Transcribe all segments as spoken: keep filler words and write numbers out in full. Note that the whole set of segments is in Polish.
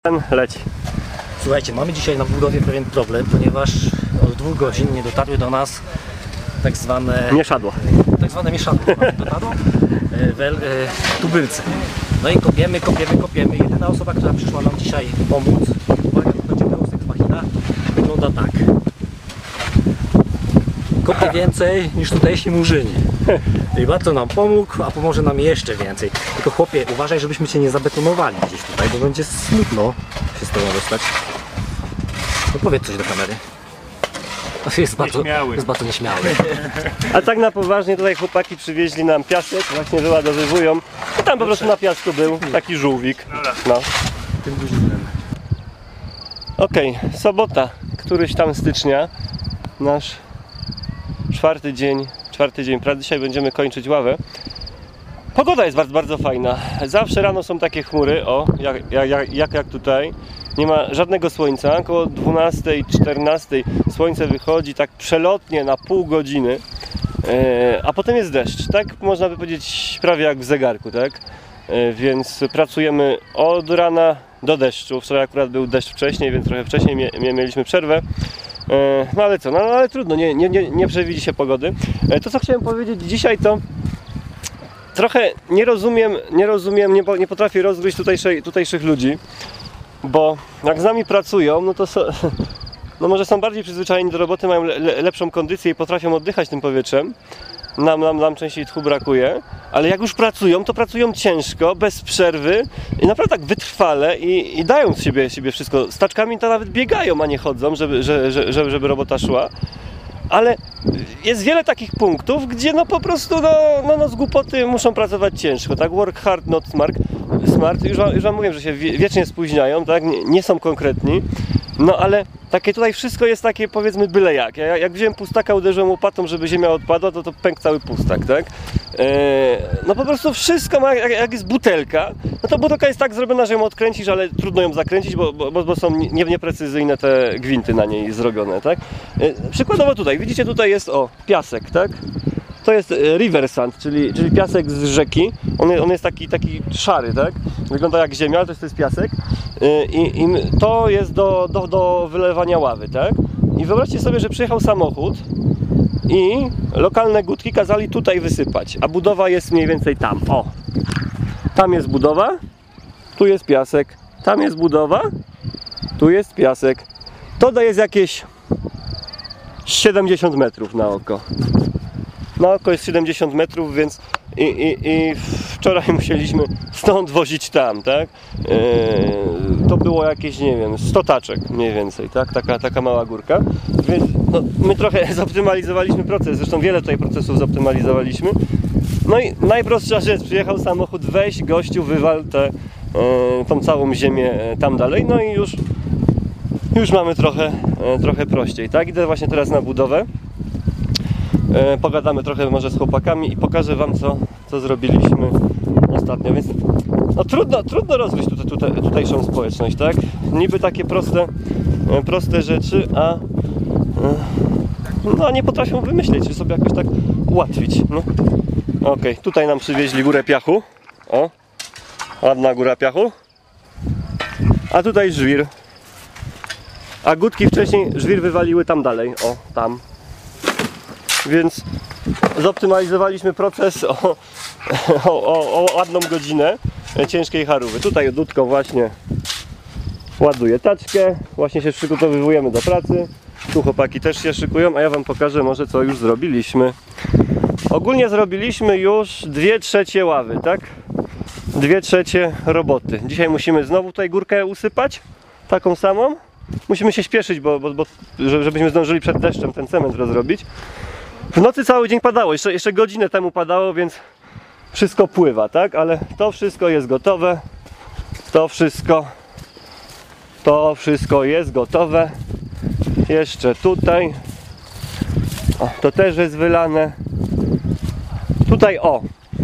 Leci. Słuchajcie, mamy dzisiaj na budowie pewien problem, ponieważ od dwóch godzin nie dotarły do nas tak zwane mieszadło. Tak zwane mieszadło dotarło, wel, e, tubylce. No i kopiemy, kopiemy, kopiemy. Jedyna osoba, która przyszła nam dzisiaj pomóc, uwaga, to będzie Deus Ex Machina, wygląda tak. Kopie więcej niż tutejsi murzyni. I bardzo nam pomógł, a pomoże nam jeszcze więcej. Tylko chłopie, uważaj, żebyśmy cię nie zabetonowali gdzieś tutaj, bo będzie smutno się z tobą dostać. No powiedz coś do kamery. Jest bardzo, jest bardzo nieśmiały. A tak na poważnie tutaj chłopaki przywieźli nam piasek, właśnie wyładowywują. I tam po prostu na piasku był taki żółwik. No. Tym guzinem. Okej, okay, sobota, któryś tam stycznia. Nasz czwarty dzień, czwarty dzień pracy. Dzisiaj będziemy kończyć ławę. Pogoda jest bardzo, bardzo fajna. Zawsze rano są takie chmury, o, jak, jak, jak, jak tutaj. Nie ma żadnego słońca. Około dwunastej, czternastej słońce wychodzi tak przelotnie na pół godziny. E, a potem jest deszcz. Tak można by powiedzieć prawie jak w zegarku, tak? E, więc pracujemy od rana do deszczu. Wczoraj akurat był deszcz wcześniej, więc trochę wcześniej mie mieliśmy przerwę. E, no ale co, no, no ale trudno, nie, nie, nie, nie przewidzi się pogody. E, to co chciałem powiedzieć dzisiaj to trochę nie rozumiem, nie rozumiem, nie, nie potrafię rozgryźć tutejszych, tutejszych ludzi. Bo jak z nami pracują, no to so, no może są bardziej przyzwyczajeni do roboty, mają le, lepszą kondycję i potrafią oddychać tym powietrzem. Nam, nam, nam częściej tchu brakuje, ale jak już pracują, to pracują ciężko, bez przerwy i naprawdę tak wytrwale i, i dają z siebie, siebie wszystko. Z taczkami to nawet biegają, a nie chodzą, żeby, że, że, żeby, żeby robota szła. Ale jest wiele takich punktów, gdzie no po prostu no, no, no z głupoty muszą pracować ciężko, tak? Work hard, not smart. smart. Już, wam, już wam mówię, że się wiecznie spóźniają, tak? Nie, nie są konkretni. No ale takie tutaj wszystko jest takie, powiedzmy, byle jak. Ja, jak wziąłem pustaka, uderzyłem łopatą, żeby ziemia odpadła, to to pękł cały pustak, tak? Eee, no po prostu wszystko ma, jak, jak jest butelka, no to butelka jest tak zrobiona, że ją odkręcisz, ale trudno ją zakręcić, bo, bo, bo są nie, nieprecyzyjne te gwinty na niej zrobione, tak? Eee, przykładowo tutaj, widzicie, tutaj jest, o, piasek, tak? To jest river sand, czyli, czyli piasek z rzeki. On, on jest taki, taki szary, tak? Wygląda jak ziemia, ale to jest, to jest piasek. I, i to jest do, do, do wylewania ławy, tak? I wyobraźcie sobie, że przyjechał samochód i lokalne gutki kazali tutaj wysypać, a budowa jest mniej więcej tam. O! Tam jest budowa, tu jest piasek, tam jest budowa, tu jest piasek. To jest jakieś siedemdziesiąt metrów na oko. Na oko jest siedemdziesiąt metrów, więc i, i, i wczoraj musieliśmy stąd wozić tam, tak? Yy, to było jakieś, nie wiem, sto taczek mniej więcej, tak? Taka, taka mała górka. Więc no, my trochę zoptymalizowaliśmy proces, zresztą wiele tutaj procesów zoptymalizowaliśmy. No i najprostsza rzecz, przyjechał samochód, weź gościu, wywal tę yy, tą całą ziemię tam dalej, no i już, już mamy trochę, yy, trochę prościej, tak? Idę właśnie teraz na budowę. Pogadamy trochę może z chłopakami i pokażę wam, co, co zrobiliśmy ostatnio, więc no trudno, trudno rozgryźć tutaj, tutaj, tutejszą społeczność, tak? Niby takie proste, proste rzeczy, a no nie potrafią wymyśleć, czy sobie jakoś tak ułatwić, no. Ok, tutaj nam przywieźli górę piachu, o, ładna góra piachu, a tutaj żwir, a gutki wcześniej żwir wywaliły tam dalej, o, tam. Więc zoptymalizowaliśmy proces o, o, o, o ładną godzinę ciężkiej charówy. Tutaj Dudko właśnie ładuje taczkę, właśnie się przygotowujemy do pracy. Tu chłopaki też się szykują, a ja wam pokażę może, co już zrobiliśmy. Ogólnie zrobiliśmy już dwie trzecie ławy, tak? Dwie trzecie roboty. Dzisiaj musimy znowu tutaj górkę usypać, taką samą. Musimy się śpieszyć, bo, bo, bo żebyśmy zdążyli przed deszczem ten cement rozrobić. W nocy cały dzień padało, jeszcze, jeszcze godzinę temu padało, więc wszystko pływa, tak? Ale to wszystko jest gotowe. To wszystko To wszystko jest gotowe. Jeszcze tutaj. O, to też jest wylane. Tutaj o.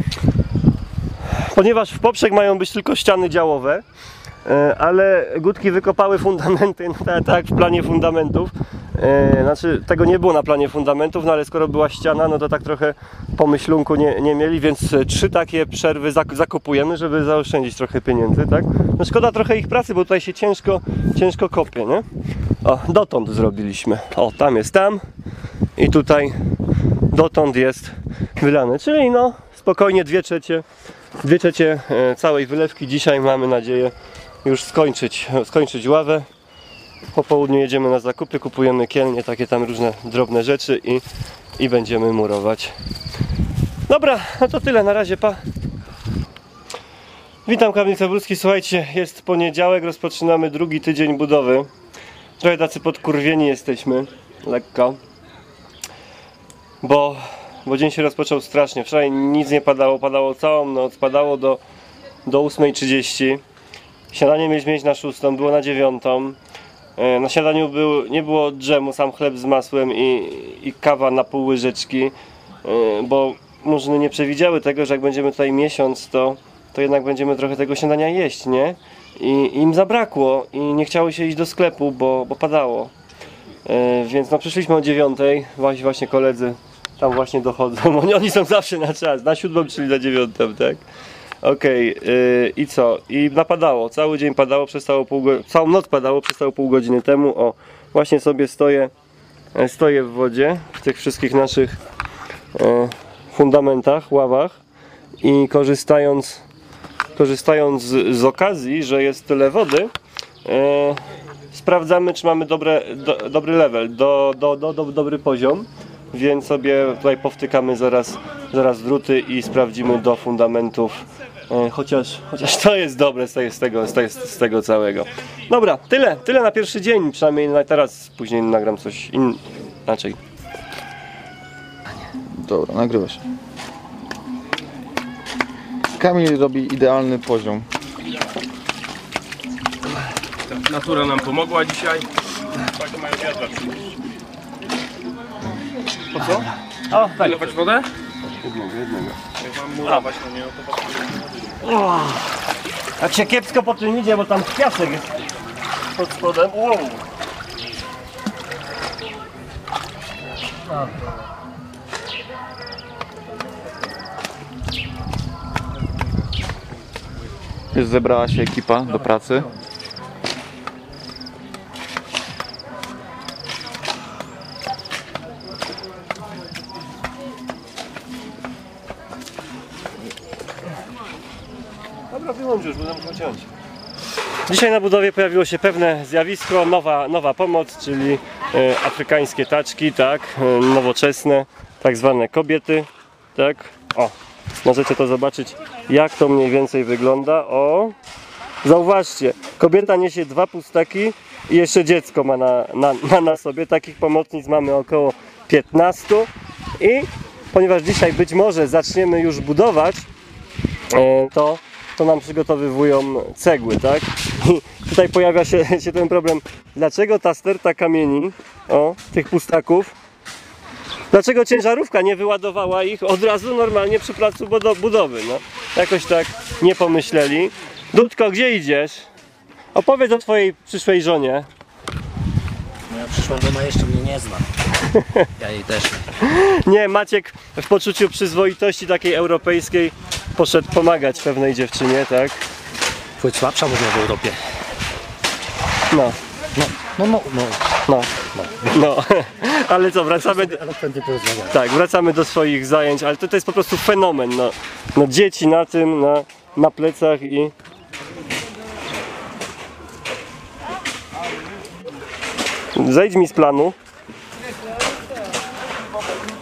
Ponieważ w poprzek mają być tylko ściany działowe, ale gutki wykopały fundamenty, no tak, tak w planie fundamentów, e, znaczy tego nie było na planie fundamentów, no ale skoro była ściana, no to tak trochę po myślunku nie, nie mieli, więc e, trzy takie przerwy zak zakupujemy, żeby zaoszczędzić trochę pieniędzy, tak? No szkoda trochę ich pracy, bo tutaj się ciężko, ciężko kopie, nie? O, dotąd zrobiliśmy. O, tam jest tam i tutaj dotąd jest wylane, czyli no spokojnie dwie trzecie, dwie trzecie e, całej wylewki dzisiaj mamy nadzieję już skończyć, skończyć ławę. Po południu jedziemy na zakupy, kupujemy kielnie, takie tam różne drobne rzeczy i, i będziemy murować. Dobra, no to tyle, na razie, pa! Witam, Kamil Cebulski, słuchajcie, jest poniedziałek, rozpoczynamy drugi tydzień budowy. Trochę tacy podkurwieni jesteśmy, lekko. Bo, bo dzień się rozpoczął strasznie, wczoraj nic nie padało, padało całą noc, padało do, do ósmej trzydzieści. Śniadanie mieliśmy mieć na szóstą, było na dziewiątą. Na śniadaniu był, nie było dżemu, sam chleb z masłem i, i kawa na pół łyżeczki, bo murzyny nie przewidziały tego, że jak będziemy tutaj miesiąc, to, to jednak będziemy trochę tego śniadania jeść, nie? I, i im zabrakło i nie chciało się iść do sklepu, bo, bo padało. Więc no przyszliśmy o dziewiątej, właśnie, właśnie koledzy tam właśnie dochodzą, oni, oni są zawsze na czas, na siódmą, czyli na dziewiątą, tak? Okej, okay, yy, i co? I napadało, cały dzień padało, przestało pół go... całą noc padało, przestało pół godziny temu. O, właśnie sobie stoję, stoję w wodzie, w tych wszystkich naszych e, fundamentach, ławach i korzystając, korzystając z, z okazji, że jest tyle wody, e, sprawdzamy, czy mamy dobre, do, dobry level, do, do, do, do, dobry poziom, więc sobie tutaj powtykamy zaraz, zaraz druty i sprawdzimy do fundamentów. Chociaż, chociaż to jest dobre z tego, z, tego, z, tego, z tego całego. Dobra, tyle, tyle na pierwszy dzień, przynajmniej na teraz, później nagram coś in, inaczej. Dobra, nagrywa się. Kamil robi idealny poziom. Natura nam pomogła dzisiaj. Tak mają wiadra przynieść. Po co? O, tak. Wylewać wodę? Jednego, jednego. Jak mam murować na niego, to was... Jak się kiepsko po tym idzie, bo tam piasek jest pod spodem. Wow. Już zebrała się ekipa do pracy. Dobra, wyłącz już, bo muszę ciąć. Dzisiaj na budowie pojawiło się pewne zjawisko, nowa, nowa pomoc, czyli e, afrykańskie taczki, tak, e, nowoczesne, tak zwane kobiety, tak. O, możecie to zobaczyć, jak to mniej więcej wygląda. O, zauważcie, kobieta niesie dwa pustaki i jeszcze dziecko ma na, na, na, na sobie. Takich pomocnic mamy około piętnaście i ponieważ dzisiaj być może zaczniemy już budować, e, to to nam przygotowywują cegły, tak? I tutaj pojawia się, się ten problem, dlaczego ta sterta kamieni, o, tych pustaków, dlaczego ciężarówka nie wyładowała ich od razu normalnie przy placu budowy, no? Jakoś tak nie pomyśleli. Dudko, gdzie idziesz? Opowiedz o twojej przyszłej żonie. Moja przyszła żona jeszcze mnie nie zna. Ja jej też nie. Nie, Maciek w poczuciu przyzwoitości takiej europejskiej poszedł pomagać pewnej dziewczynie, tak? Choć słabsza można w Europie. No, No, no, no, no. no, no. Ale co, wracamy... Elokwentnie porozmawiamy. Tak, wracamy do swoich zajęć, ale to, to jest po prostu fenomen, no. No dzieci na tym, na, na plecach i... Zejdź mi z planu.